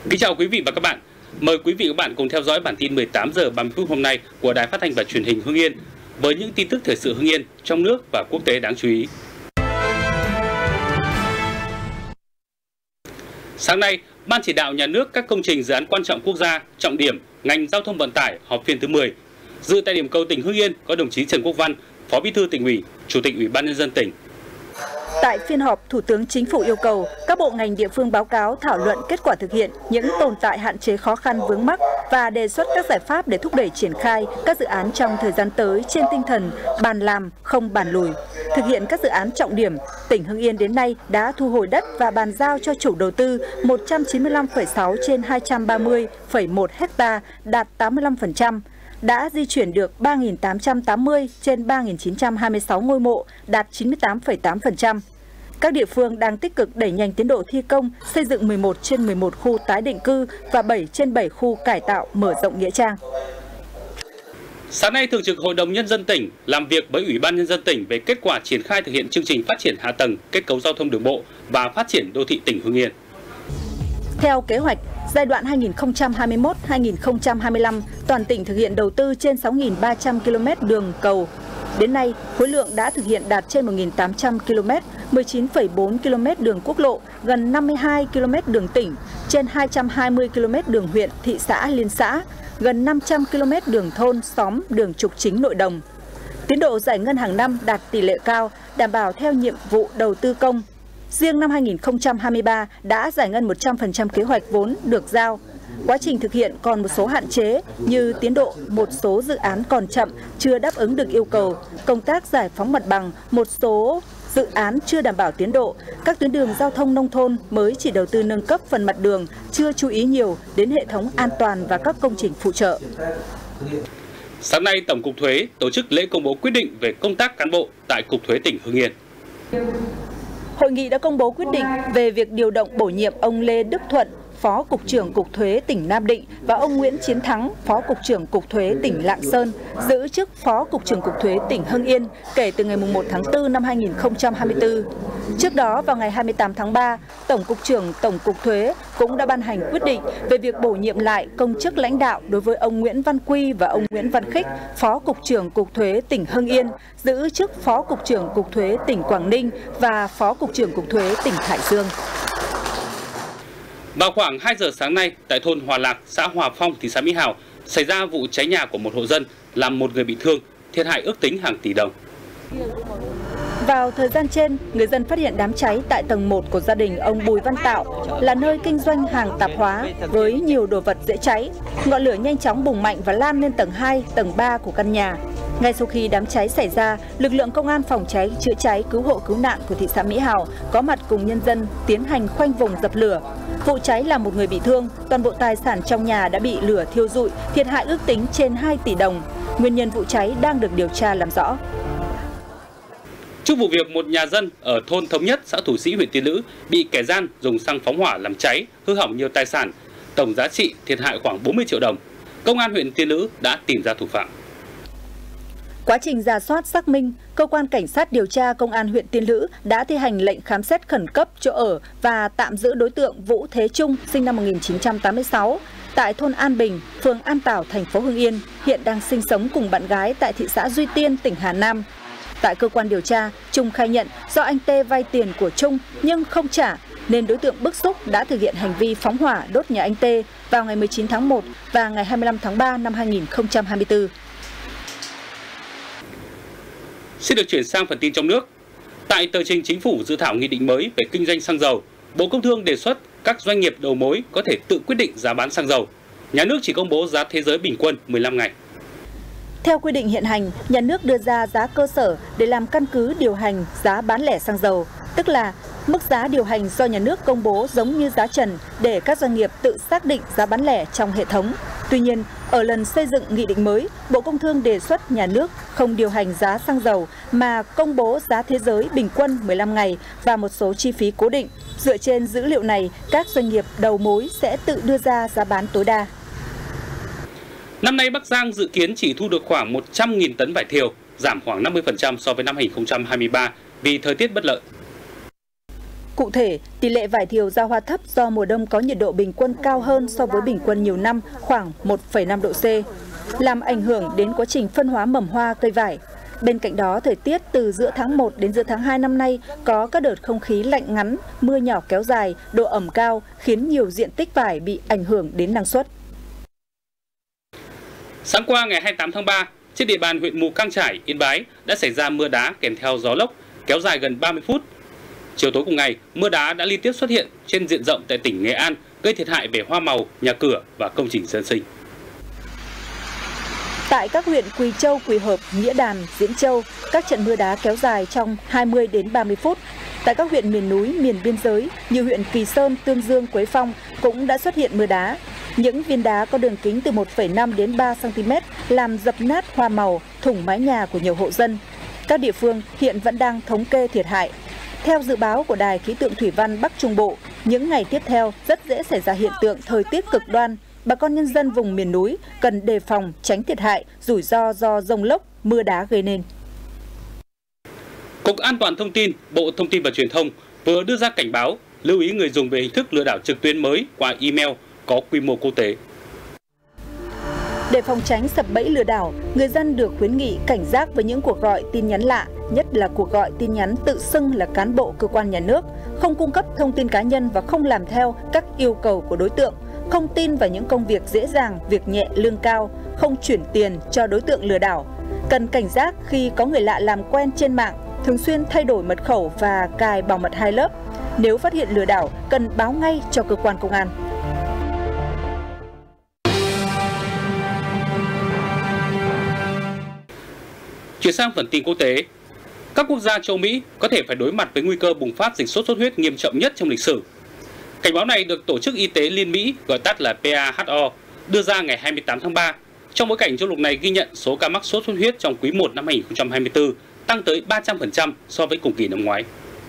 Kính chào quý vị và các bạn. Mời quý vị và các bạn cùng theo dõi bản tin 18 giờ 30 phút hôm nay của Đài Phát thanh và Truyền hình Hưng Yên với những tin tức thời sự Hưng Yên trong nước và quốc tế đáng chú ý. Sáng nay, Ban chỉ đạo nhà nước các công trình dự án quan trọng quốc gia, trọng điểm, ngành giao thông vận tải họp phiên thứ 10. Dự tại điểm cầu tỉnh Hưng Yên có đồng chí Trần Quốc Văn, Phó Bí thư Tỉnh ủy, Chủ tịch Ủy ban nhân dân tỉnh. Tại phiên họp, Thủ tướng Chính phủ yêu cầu các bộ ngành địa phương báo cáo thảo luận kết quả thực hiện, những tồn tại hạn chế khó khăn vướng mắc và đề xuất các giải pháp để thúc đẩy triển khai các dự án trong thời gian tới trên tinh thần bàn làm, không bàn lùi. Thực hiện các dự án trọng điểm, tỉnh Hưng Yên đến nay đã thu hồi đất và bàn giao cho chủ đầu tư 195,6 trên 230,1 ha, đạt 85%. Đã di chuyển được 3.880 trên 3.926 ngôi mộ, đạt 98,8%. Các địa phương đang tích cực đẩy nhanh tiến độ thi công, xây dựng 11 trên 11 khu tái định cư và 7 trên 7 khu cải tạo mở rộng nghĩa trang. Sáng nay, Thường trực Hội đồng Nhân dân tỉnh làm việc với Ủy ban Nhân dân tỉnh về kết quả triển khai thực hiện chương trình phát triển hạ tầng, kết cấu giao thông đường bộ và phát triển đô thị tỉnh Hưng Yên. Theo kế hoạch, giai đoạn 2021-2025, toàn tỉnh thực hiện đầu tư trên 6.300 km đường cầu. Đến nay, khối lượng đã thực hiện đạt trên 1.800 km, 19,4 km đường quốc lộ, gần 52 km đường tỉnh, trên 220 km đường huyện, thị xã, liên xã, gần 500 km đường thôn, xóm, đường trục chính nội đồng. Tiến độ giải ngân hàng năm đạt tỷ lệ cao, đảm bảo theo nhiệm vụ đầu tư công. Riêng năm 2023 đã giải ngân 100% kế hoạch vốn được giao. Quá trình thực hiện còn một số hạn chế như tiến độ một số dự án còn chậm, chưa đáp ứng được yêu cầu, công tác giải phóng mặt bằng, một số dự án chưa đảm bảo tiến độ, các tuyến đường giao thông nông thôn mới chỉ đầu tư nâng cấp phần mặt đường, chưa chú ý nhiều đến hệ thống an toàn và các công trình phụ trợ. Sáng nay, Tổng cục Thuế tổ chức lễ công bố quyết định về công tác cán bộ tại Cục Thuế tỉnh Hưng Yên. Hội nghị đã công bố quyết định về việc điều động bổ nhiệm ông Lê Đức Thuận, Phó Cục trưởng Cục Thuế tỉnh Nam Định và ông Nguyễn Chiến Thắng, Phó Cục trưởng Cục Thuế tỉnh Lạng Sơn, giữ chức Phó Cục trưởng Cục Thuế tỉnh Hưng Yên kể từ ngày 1 tháng 4 năm 2024. Trước đó, vào ngày 28 tháng 3, Tổng Cục trưởng Tổng Cục Thuế cũng đã ban hành quyết định về việc bổ nhiệm lại công chức lãnh đạo đối với ông Nguyễn Văn Quy và ông Nguyễn Văn Khích, Phó Cục trưởng Cục Thuế tỉnh Hưng Yên, giữ chức Phó Cục trưởng Cục Thuế tỉnh Quảng Ninh và Phó Cục trưởng Cục Thuế tỉnh Hải Dương. Vào khoảng 2 giờ sáng nay, tại thôn Hòa Lạc, xã Hòa Phong, thị xã Mỹ Hào, xảy ra vụ cháy nhà của một hộ dân, làm một người bị thương, thiệt hại ước tính hàng tỷ đồng. Vào thời gian trên, người dân phát hiện đám cháy tại tầng 1 của gia đình ông Bùi Văn Tạo, là nơi kinh doanh hàng tạp hóa với nhiều đồ vật dễ cháy. Ngọn lửa nhanh chóng bùng mạnh và lan lên tầng 2, tầng 3 của căn nhà. Ngay sau khi đám cháy xảy ra, lực lượng công an phòng cháy, chữa cháy, cứu hộ cứu nạn của thị xã Mỹ Hào có mặt cùng nhân dân tiến hành khoanh vùng dập lửa. Vụ cháy làm một người bị thương, toàn bộ tài sản trong nhà đã bị lửa thiêu rụi, thiệt hại ước tính trên 2 tỷ đồng. Nguyên nhân vụ cháy đang được điều tra làm rõ. Trước vụ việc một nhà dân ở thôn Thống Nhất, xã Thủ Sĩ, huyện Tiên Lữ bị kẻ gian dùng xăng phóng hỏa làm cháy, hư hỏng nhiều tài sản, tổng giá trị thiệt hại khoảng 40 triệu đồng. Công an huyện Tiên Lữ đã tìm ra thủ phạm. Quá trình rà soát xác minh, cơ quan cảnh sát điều tra công an huyện Tiên Lữ đã thi hành lệnh khám xét khẩn cấp chỗ ở và tạm giữ đối tượng Vũ Thế Trung, sinh năm 1986, tại thôn An Bình, phường An Tảo, thành phố Hưng Yên, hiện đang sinh sống cùng bạn gái tại thị xã Duy Tiên, tỉnh Hà Nam. Tại cơ quan điều tra, Trung khai nhận do anh Tê vay tiền của Trung nhưng không trả, nên đối tượng bức xúc đã thực hiện hành vi phóng hỏa đốt nhà anh Tê vào ngày 19 tháng 1 và ngày 25 tháng 3 năm 2024. Xin được chuyển sang phần tin trong nước. Tại tờ trình Chính phủ dự thảo nghị định mới về kinh doanh xăng dầu, Bộ Công Thương đề xuất các doanh nghiệp đầu mối có thể tự quyết định giá bán xăng dầu. Nhà nước chỉ công bố giá thế giới bình quân 15 ngày. Theo quy định hiện hành, nhà nước đưa ra giá cơ sở để làm căn cứ điều hành giá bán lẻ xăng dầu, tức là mức giá điều hành do nhà nước công bố giống như giá trần để các doanh nghiệp tự xác định giá bán lẻ trong hệ thống. Tuy nhiên, ở lần xây dựng nghị định mới, Bộ Công Thương đề xuất nhà nước không điều hành giá xăng dầu mà công bố giá thế giới bình quân 15 ngày và một số chi phí cố định. Dựa trên dữ liệu này, các doanh nghiệp đầu mối sẽ tự đưa ra giá bán tối đa. Năm nay Bắc Giang dự kiến chỉ thu được khoảng 100.000 tấn vải thiều, giảm khoảng 50% so với năm 2023 vì thời tiết bất lợi. Cụ thể, tỷ lệ vải thiều ra hoa thấp do mùa đông có nhiệt độ bình quân cao hơn so với bình quân nhiều năm khoảng 1,5 độ C, làm ảnh hưởng đến quá trình phân hóa mầm hoa cây vải. Bên cạnh đó, thời tiết từ giữa tháng 1 đến giữa tháng 2 năm nay có các đợt không khí lạnh ngắn, mưa nhỏ kéo dài, độ ẩm cao khiến nhiều diện tích vải bị ảnh hưởng đến năng suất. Sáng qua ngày 28 tháng 3, trên địa bàn huyện Mù Cang Chải, Yên Bái đã xảy ra mưa đá kèm theo gió lốc kéo dài gần 30 phút. Chiều tối cùng ngày, mưa đá đã liên tiếp xuất hiện trên diện rộng tại tỉnh Nghệ An, gây thiệt hại về hoa màu, nhà cửa và công trình dân sinh. Tại các huyện Quỳ Châu, Quỳ Hợp, Nghĩa Đàn, Diễn Châu, các trận mưa đá kéo dài trong 20 đến 30 phút. Tại các huyện miền núi, miền biên giới như huyện Kỳ Sơn, Tương Dương, Quế Phong cũng đã xuất hiện mưa đá. Những viên đá có đường kính từ 1,5 đến 3 cm làm dập nát hoa màu, thủng mái nhà của nhiều hộ dân. Các địa phương hiện vẫn đang thống kê thiệt hại. Theo dự báo của Đài Khí tượng Thủy văn Bắc Trung Bộ, những ngày tiếp theo rất dễ xảy ra hiện tượng thời tiết cực đoan. Bà con nhân dân vùng miền núi cần đề phòng tránh thiệt hại, rủi ro do dông lốc, mưa đá gây nên. Cục An toàn Thông tin, Bộ Thông tin và Truyền thông vừa đưa ra cảnh báo lưu ý người dùng về hình thức lừa đảo trực tuyến mới qua email có quy mô quốc tế. Để phòng tránh sập bẫy lừa đảo, người dân được khuyến nghị cảnh giác với những cuộc gọi tin nhắn lạ, nhất là cuộc gọi tin nhắn tự xưng là cán bộ cơ quan nhà nước, không cung cấp thông tin cá nhân và không làm theo các yêu cầu của đối tượng, không tin vào những công việc dễ dàng, việc nhẹ, lương cao, không chuyển tiền cho đối tượng lừa đảo. Cần cảnh giác khi có người lạ làm quen trên mạng, thường xuyên thay đổi mật khẩu và cài bảo mật 2 lớp. Nếu phát hiện lừa đảo, cần báo ngay cho cơ quan công an. Chuyển sang phần tin quốc tế, các quốc gia châu Mỹ có thể phải đối mặt với nguy cơ bùng phát dịch sốt xuất huyết nghiêm trọng nhất trong lịch sử. Cảnh báo này được Tổ chức Y tế Liên Mỹ, gọi tắt là WHO, đưa ra ngày 28 tháng 3, trong bối cảnh châu lục này ghi nhận số ca mắc sốt xuất huyết trong quý 1 năm 2024 tăng tới 300% so với cùng kỳ năm ngoái.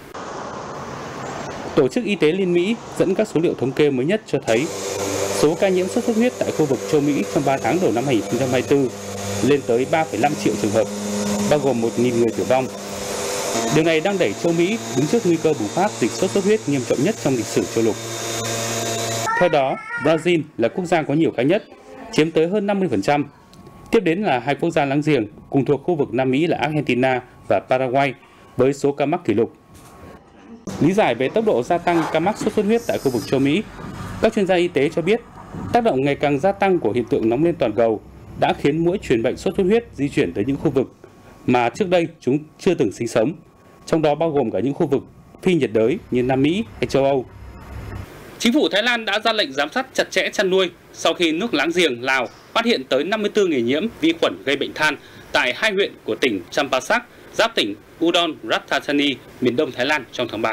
Tổ chức Y tế Liên Mỹ dẫn các số liệu thống kê mới nhất cho thấy số ca nhiễm sốt xuất huyết tại khu vực châu Mỹ trong 3 tháng đầu năm 2024 lên tới 3,5 triệu trường hợp, bao gồm 1.000 người tử vong. Điều này đang đẩy châu Mỹ đứng trước nguy cơ bùng phát dịch sốt xuất huyết nghiêm trọng nhất trong lịch sử châu lục. Theo đó, Brazil là quốc gia có nhiều ca nhất, chiếm tới hơn 50%. Tiếp đến là hai quốc gia láng giềng cùng thuộc khu vực Nam Mỹ là Argentina và Paraguay với số ca mắc kỷ lục. Lý giải về tốc độ gia tăng ca mắc sốt xuất huyết tại khu vực châu Mỹ, các chuyên gia y tế cho biết tác động ngày càng gia tăng của hiện tượng nóng lên toàn cầu đã khiến muỗi truyền bệnh sốt xuất huyết di chuyển tới những khu vực mà trước đây chúng chưa từng sinh sống, trong đó bao gồm cả những khu vực phi nhiệt đới như Nam Mỹ hay châu Âu. Chính phủ Thái Lan đã ra lệnh giám sát chặt chẽ chăn nuôi sau khi nước láng giềng Lào phát hiện tới 54 người nhiễm vi khuẩn gây bệnh than tại 2 huyện của tỉnh Champasak, giáp tỉnh Udon Ratchathani, miền đông Thái Lan trong tháng 3.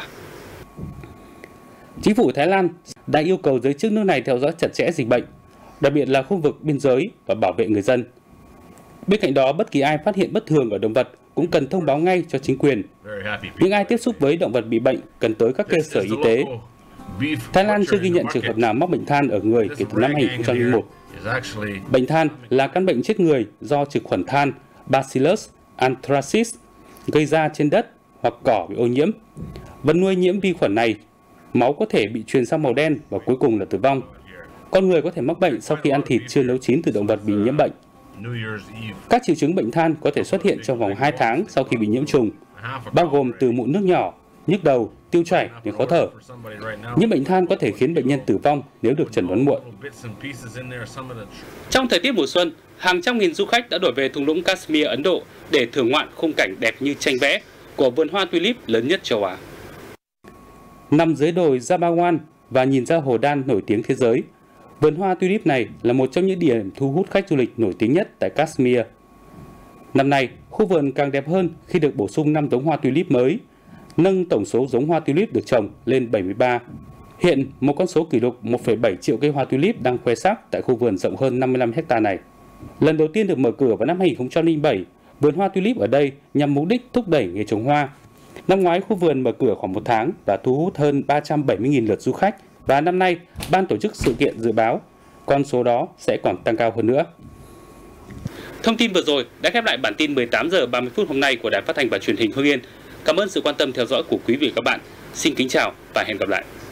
Chính phủ Thái Lan đã yêu cầu giới chức nước này theo dõi chặt chẽ dịch bệnh, đặc biệt là khu vực biên giới và bảo vệ người dân. Bên cạnh đó, bất kỳ ai phát hiện bất thường ở động vật cũng cần thông báo ngay cho chính quyền. Những ai tiếp xúc với động vật bị bệnh cần tới các cơ sở y tế. Thái Lan chưa ghi nhận trường hợp nào mắc bệnh than ở người kể từ năm 2001. Bệnh than là căn bệnh chết người do trực khuẩn than Bacillus anthracis gây ra trên đất hoặc cỏ bị ô nhiễm. Vật nuôi nhiễm vi khuẩn này, máu có thể bị truyền sang màu đen và cuối cùng là tử vong. Con người có thể mắc bệnh sau khi ăn thịt chưa nấu chín từ động vật bị nhiễm bệnh. Các triệu chứng bệnh than có thể xuất hiện trong vòng 2 tháng sau khi bị nhiễm trùng, bao gồm từ mụn nước nhỏ, nhức đầu, tiêu chảy đến khó thở. Nhiễm bệnh than có thể khiến bệnh nhân tử vong nếu được chẩn đoán muộn. Trong thời tiết mùa xuân, hàng trăm nghìn du khách đã đổ về thung lũng Kashmir, Ấn Độ để thưởng ngoạn khung cảnh đẹp như tranh vẽ của vườn hoa tulip lớn nhất châu Á. Nằm dưới đồi Jambawan và nhìn ra hồ Đan nổi tiếng thế giới, vườn hoa tulip này là một trong những điểm thu hút khách du lịch nổi tiếng nhất tại Kashmir. Năm nay, khu vườn càng đẹp hơn khi được bổ sung 5 giống hoa tulip mới, nâng tổng số giống hoa tulip được trồng lên 73. Hiện, một con số kỷ lục 1,7 triệu cây hoa tulip đang khoe sắc tại khu vườn rộng hơn 55 ha này. Lần đầu tiên được mở cửa vào năm 2007, vườn hoa tulip ở đây nhằm mục đích thúc đẩy nghề trồng hoa. Năm ngoái, khu vườn mở cửa khoảng 1 tháng và thu hút hơn 370.000 lượt du khách. Và năm nay, ban tổ chức sự kiện dự báo con số đó sẽ còn tăng cao hơn nữa. Thông tin vừa rồi đã khép lại bản tin 18 giờ 30 phút hôm nay của Đài Phát thanh và Truyền hình Hưng Yên. Cảm ơn sự quan tâm theo dõi của quý vị và các bạn. Xin kính chào và hẹn gặp lại.